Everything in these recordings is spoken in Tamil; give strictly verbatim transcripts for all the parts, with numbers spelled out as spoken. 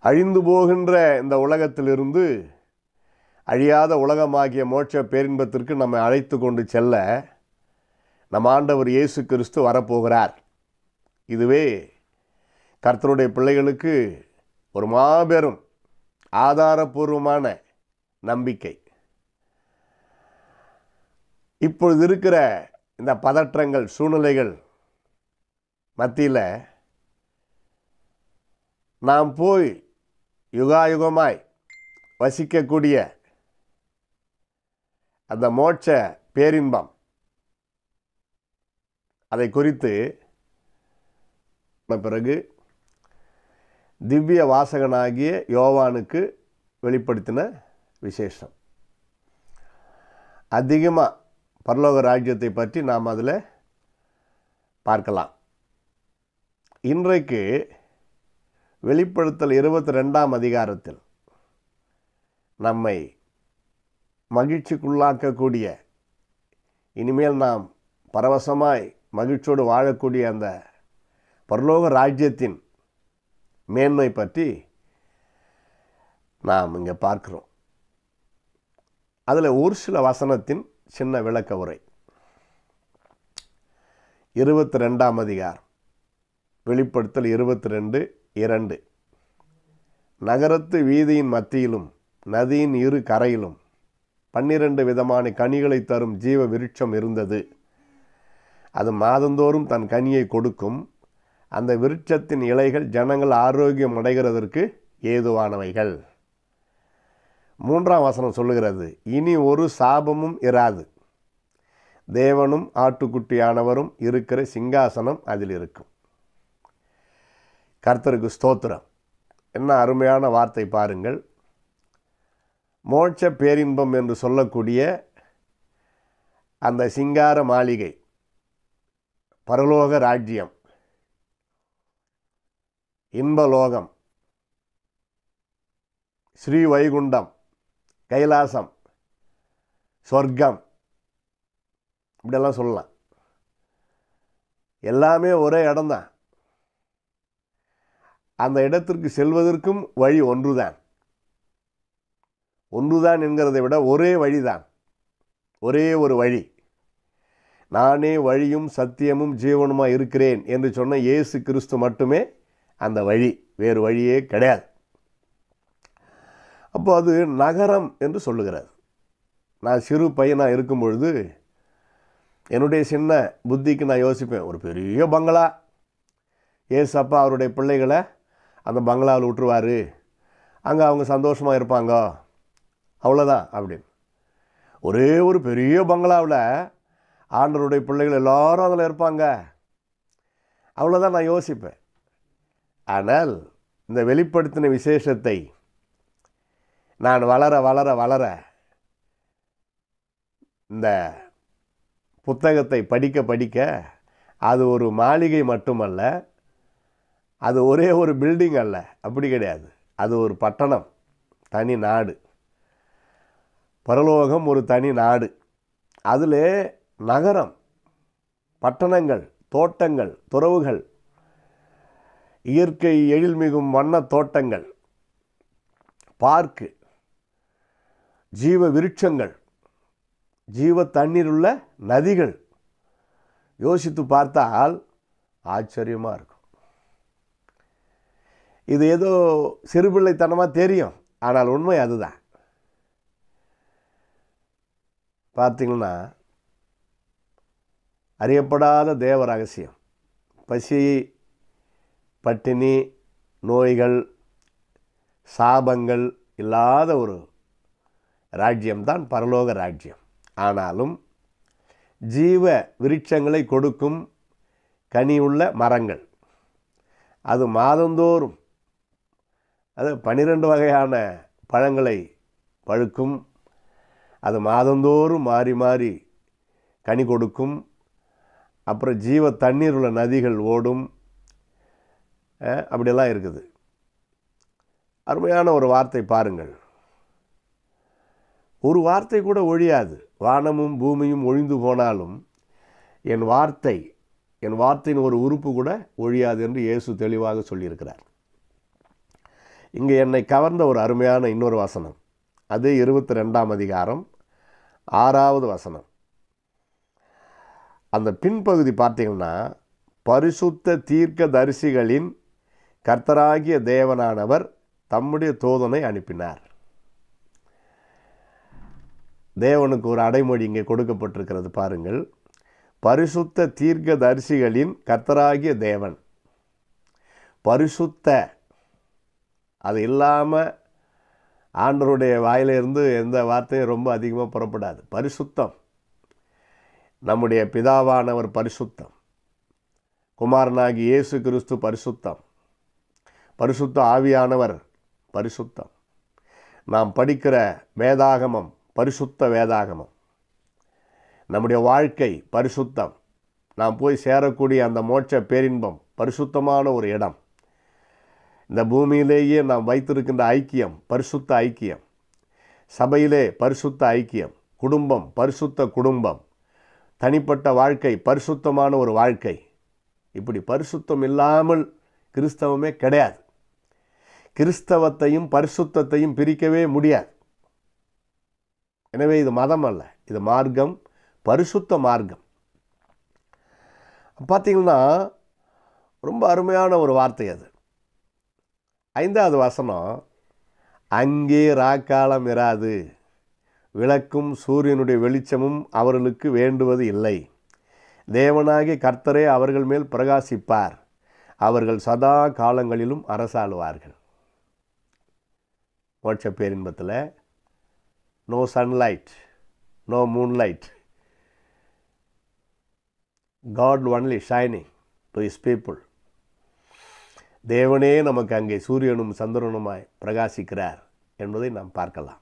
அழிந்து போகின்ற இந்த உலகத்திலிருந்து அழியாத உலகமாகிய மோட்ச பேரின்பத்திற்கு நம்மை அழைத்து கொண்டு செல்ல நம் ஆண்டவர் இயேசு கிறிஸ்து வரப்போகிறார். இதுவே கர்த்தருடைய பிள்ளைகளுக்கு ஒரு மாபெரும் ஆதாரபூர்வமான நம்பிக்கை. இப்பொழுது இருக்கிற இந்த பதற்றங்கள், சூழ்நிலைகள் மத்தியில் நாம் போய் யுகாயுகமாய் வசிக்கக்கூடிய அந்த மோட்ச பேரின்பம், அதை குறித்து பிறகு திவ்ய வாசகனாகிய யோவானுக்கு வெளிப்படுத்தின விசேஷம். அதிகமாக பரலோக ராஜ்யத்தை பற்றி நாம் அதில் பார்க்கலாம். இன்றைக்கு வெளிப்படுத்தல் இருபத்தி ரெண்டாம் அதிகாரத்தில் நம்மை மகிழ்ச்சிக்குள்ளாக்கக்கூடிய, இனிமேல் நாம் பரவசமாய் மகிழ்ச்சியோடு வாழக்கூடிய அந்த பரலோக ராஜ்யத்தின் மேன்மை பற்றி நாம் இங்கே பார்க்கிறோம். அதில் ஒரு சில வசனத்தின் சின்ன விளக்க உரை. இருபத்தி ரெண்டாம் அதிகாரம், வெளிப்படுத்தல் இருபத்தி ரெண்டு இரண்டு. நகரத்து வீதியின் மத்தியிலும் நதியின் இரு கரையிலும் பன்னிரண்டு விதமான கனிகளை தரும் ஜீவ விருட்சம் இருந்தது. அது மாதந்தோறும் தன் கனியை கொடுக்கும். அந்த விருட்சத்தின் இலைகள் ஜனங்கள் ஆரோக்கியம் அடைகிறதற்கு ஏதுவானவைகள். மூன்றாம் வசனம் சொல்லுகிறது, இனி ஒரு சாபமும் இராது. தேவனும் ஆட்டுக்குட்டியானவரும் இருக்கிற சிங்காசனம் அதில் இருக்கும். கர்த்தருக்கு ஸ்தோத்திரம். என்ன அருமையான வார்த்தை பாருங்கள். மோட்ச பேரின்பம் என்று சொல்லக்கூடிய அந்த சிங்கார மாளிகை, பரலோக ராஜ்யம், இன்பலோகம், ஸ்ரீ வைகுண்டம், கைலாசம், சொர்க்கம், இப்படியெல்லாம் சொல்லலாம். எல்லாமே ஒரே இடம்தான். அந்த இடத்திற்கு செல்வதற்கும் வழி ஒன்றுதான். ஒன்றுதான் என்கிறதை விட ஒரே வழிதான். ஒரே ஒரு வழி. நானே வழியும் சத்தியமும் ஜீவனுமாக இருக்கிறேன் என்று சொன்ன இயேசு கிறிஸ்து மட்டுமே அந்த வழி. வேறு வழியே கிடையாது. அப்போ அது நகரம் என்று சொல்லுகிறார். நான் சிறு பையனாக இருக்கும் பொழுது என்னுடைய சின்ன புத்திக்கு நான் யோசிப்பேன், ஒரு பெரிய பங்களா, ஏசப்பா அவருடைய பிள்ளைகளை அந்த பங்களாவில் விட்டுருவார், அங்கே அவங்க சந்தோஷமாக இருப்பாங்க, அவ்வளோதான் அப்படின்னு. ஒரே ஒரு பெரிய பங்களாவில் ஆண்டவருடைய பிள்ளைகள் எல்லாரும் அதில் இருப்பாங்க, அவ்வளோதான் நான் யோசிப்பேன். ஆனால் இந்த வெளிப்படுத்தின விசேஷத்தை நான் வளர வளர வளர இந்த புத்தகத்தை படிக்க படிக்க அது ஒரு மாளிகை மட்டுமல்ல, அது ஒரே ஒரு பில்டிங் அல்ல, அப்படி கிடையாது. அது ஒரு பட்டணம், தனி நாடு. பரலோகம் ஒரு தனி நாடு. அதில் நகரம், பட்டணங்கள், தோட்டங்கள், துறவுகள், இயற்கை எழில்மிகும் வண்ண தோட்டங்கள், பார்க்கு, ஜீவ விருட்சங்கள், ஜீவ தண்ணீர் உள்ள நதிகள். யோசித்து பார்த்தால் ஆச்சரியமாக இருக்கும். இது ஏதோ சிறுபிள்ளைத்தனமாக தெரியும், ஆனால் உண்மை அதுதான். பார்த்தீங்கன்னா, அறியப்படாத தேவ ரகசியம், பசி, பட்டினி, நோய்கள், சாபங்கள் இல்லாத ஒரு ராஜ்யம்தான் பரலோக ராஜ்யம். ஆனாலும் ஜீவ விருட்சங்களை கொடுக்கும் கனியுள்ள மரங்கள், அது மாதந்தோறும், அது பன்னிரெண்டு வகையான பழங்களை பழுக்கும். அது மாதந்தோறும் மாறி மாறி கனி கொடுக்கும். அப்புறம் ஜீவ தண்ணீர் உள்ள நதிகள் ஓடும். அப்படியெல்லாம் இருக்குது. அருமையான ஒரு வார்த்தை பாருங்கள். ஒரு வார்த்தை கூட ஒழியாது. வானமும் பூமியும் ஒழிந்து போனாலும் என் வார்த்தை, என் வார்த்தையின் ஒரு உறுப்பு கூட ஒழியாது என்று இயேசு தெளிவாக சொல்லியிருக்கிறார். இங்கே என்னை கவர்ந்த ஒரு அருமையான இன்னொரு வசனம், அது இருபத்தி ரெண்டாம் அதிகாரம் ஆறாவது வசனம். அந்த பின்பகுதி பார்த்தீங்கன்னா, பரிசுத்த தீர்க்க தரிசிகளின் கர்த்தராகிய தேவனானவர் தம்முடைய தூதனை அனுப்பினார். தேவனுக்கு ஒரு அடைமொழி இங்கே கொடுக்கப்பட்டிருக்கிறது பாருங்கள். பரிசுத்த தீர்க்க தரிசிகளின் கர்த்தராகிய தேவன். பரிசுத்த, அது இல்லாமல் ஆண்டவருடைய வாயிலிருந்து எந்த வார்த்தையும் ரொம்ப அதிகமாக புறப்படாது. பரிசுத்தம். நம்முடைய பிதாவானவர் பரிசுத்தம், குமாரனாகி இயேசு கிறிஸ்து பரிசுத்தம், பரிசுத்த ஆவியானவர் பரிசுத்தம், நாம் படிக்கிற வேதாகமம் பரிசுத்த வேதாகமம், நம்முடைய வாழ்க்கை பரிசுத்தம், நாம் போய் சேரக்கூடிய அந்த மோட்ச பேரின்பம் பரிசுத்தமான ஒரு இடம். இந்த பூமியிலேயே நாம் வைத்திருக்கின்ற ஐக்கியம் பரிசுத்த ஐக்கியம், சபையிலே பரிசுத்த ஐக்கியம், குடும்பம் பரிசுத்த குடும்பம், தனிப்பட்ட வாழ்க்கை பரிசுத்தமான ஒரு வாழ்க்கை. இப்படி பரிசுத்தம் இல்லாமல் கிறிஸ்தவமே கிடையாது. கிறிஸ்தவத்தையும் பரிசுத்தத்தையும் பிரிக்கவே முடியாது. எனவே இது மதம் அல்ல, இது மார்க்கம், பரிசுத்த மார்க்கம். பார்த்தீங்கன்னா ரொம்ப அருமையான ஒரு வார்த்தை அது. ஐந்தாவது வசனம், அங்கே ராக்காலம் இராது, விளக்கும் சூரியனுடைய வெளிச்சமும் அவர்களுக்கு வேண்டுவது இல்லை, தேவனாகிய கர்த்தரே அவர்கள் மேல் பிரகாசிப்பார், அவர்கள் சதா காலங்களிலும் அரசாளுவார்கள். மோட்ச பேரின்பத்தில் no sunlight, no moonlight, God only shining to his people. தேவனே நமக்கு அங்கே சூரியனும் சந்திரனுமாய் பிரகாசிக்கிறார் என்பதை நாம் பார்க்கலாம்.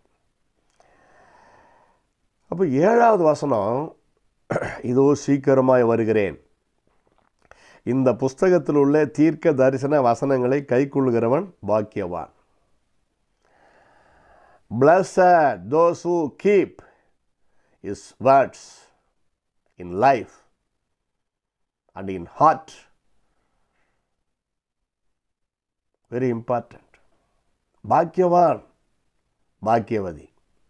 அப்போ ஏழாவது வசனம், இதோ சீக்கிரமாய் வருகிறேன். இந்த புஸ்தகத்தில் உள்ள தீர்க்க தரிசன வசனங்களை கைக்கொள்கிறவன் பாக்கியவான். Blessed those who keep his words in life and in heart. Very important. பாக்கியவான், பாக்கியவதி.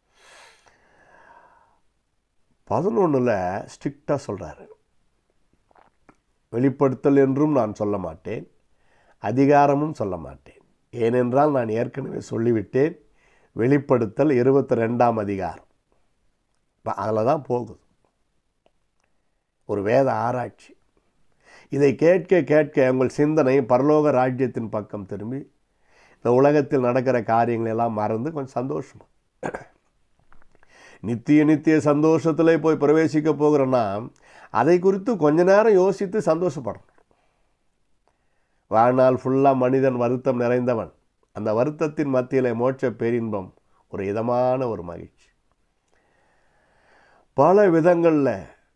பதினொன்றில் ஸ்ட்ரிக்டாக சொல்கிறாரு, வெளிப்படுத்தல் என்றும் நான் சொல்ல மாட்டேன், அதிகாரமும் சொல்ல மாட்டேன், ஏனென்றால் நான் ஏற்கனவே சொல்லிவிட்டேன். வெளிப்படுத்தல் இருபத்தி ரெண்டாம் அதிகாரம், இப்போ அதில் தான் போகுது ஒரு வேத ஆராய்ச்சி. இதை கேட்க கேட்க உங்கள் சிந்தனை பரலோக ராஜ்யத்தின் பக்கம் திரும்பி இந்த உலகத்தில் நடக்கிற காரியங்களெல்லாம் மறந்து கொஞ்சம் சந்தோஷமா நித்திய நித்திய சந்தோஷத்திலே போய் பிரவேசிக்க போகிறோன்னா அதை குறித்து கொஞ்ச நேரம் யோசித்து சந்தோஷப்படணும். வாழ்நாள் ஃபுல்லாக மனிதன் வருத்தம் நிறைந்தவன். அந்த வருத்தத்தின் மத்தியில் மோட்ச பேரின்பம் ஒரு இதமான ஒரு மகிழ்ச்சி. பல விதங்களில்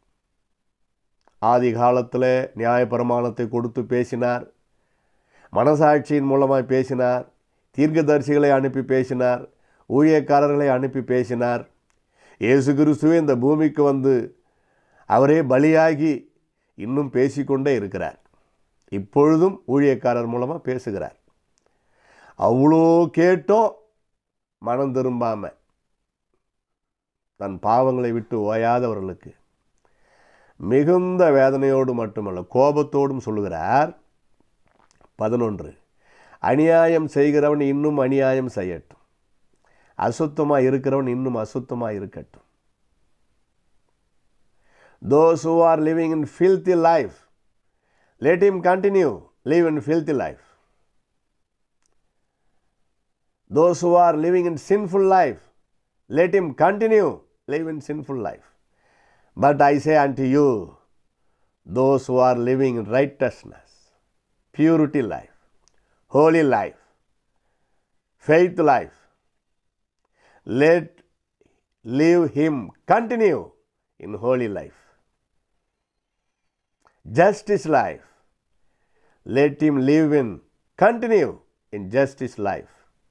ஆதி காலத்தில் நியாயப்பிரமாணத்தை கொடுத்து பேசினார், மனசாட்சியின் மூலமாக பேசினார், தீர்க்கதரிசிகளை அனுப்பி பேசினார், ஊழியக்காரர்களை அனுப்பி பேசினார். இயேசு கிறிஸ்துவே இந்த பூமிக்கு வந்து அவரே பலியாகி இன்னும் பேசிக்கொண்டே இருக்கிறார். இப்பொழுதும் ஊழியக்காரர் மூலமாக பேசுகிறார். அவ்வளோ கேட்டோம் மனம் திரும்பாமல் தன் பாவங்களை விட்டு ஓயாதவர்களுக்கு மிகுந்த வேதனையோடு மட்டுமல்ல கோபத்தோடும் சொல்லுகிறார். பதினொன்று, அநியாயம் செய்கிறவன் இன்னும் அநியாயம் செய்யட்டும், அசுத்தமாக இருக்கிறவன் இன்னும் அசுத்தமாக இருக்கட்டும். Those who are living in filthy life, let him continue live in filthy life. Those who are living in sinful life, let him continue live in sinful life. But I say unto you, those who are living in righteousness, purity life, holy life, faith life, let live him continue in holy life. Justice life, let him live in continue in justice life.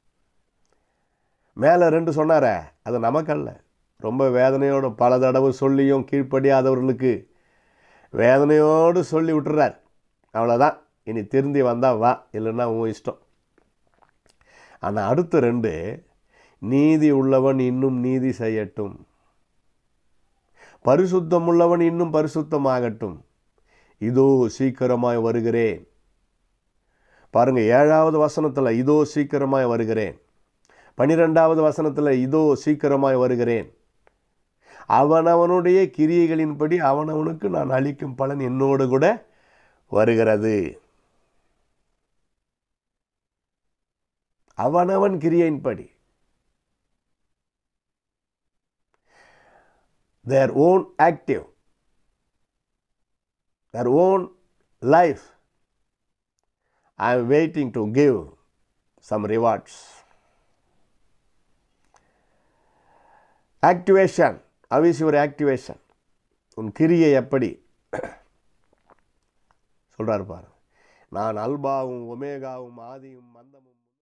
மேலே ரெண்டு சொன்னார, அது நமக்கல்ல. ரொம்ப வேதனையோடு பல தடவை சொல்லியும் கீழ்ப்படியாதவர்களுக்கு வேதனையோடு சொல்லி விட்டுறார். அவ்வளோதான், இனி திருந்தி வந்தால் வா, இல்லைன்னா உன் இஷ்டம். ஆனால் அடுத்த ரெண்டு, நீதி உள்ளவன் இன்னும் நீதி செய்யட்டும், பரிசுத்தம் உள்ளவன் இன்னும் பரிசுத்தமாகட்டும், இதோ சீக்கிரமாய் வருகிறேன். பாருங்க, ஏழாவது வசனத்தில் இதோ சீக்கிரமாய் வருகிறேன், பனிரெண்டாவது வசனத்தில் இதோ சீக்கிரமாய் வருகிறேன், அவனவனுடைய கிரியைகளின்படி அவனவனுக்கு நான் அளிக்கும் பலன் என்னோடு கூட வருகிறது. அவனவன் கிரியையின்படி, their own active, their own life, I am waiting to give some rewards. Activation. How is your activation? உன் கிரியை எப்படி சொல்றாரு பாரு. நான் அல்பாவும் ஒமேகாவும் ஆதியும் மந்தமும்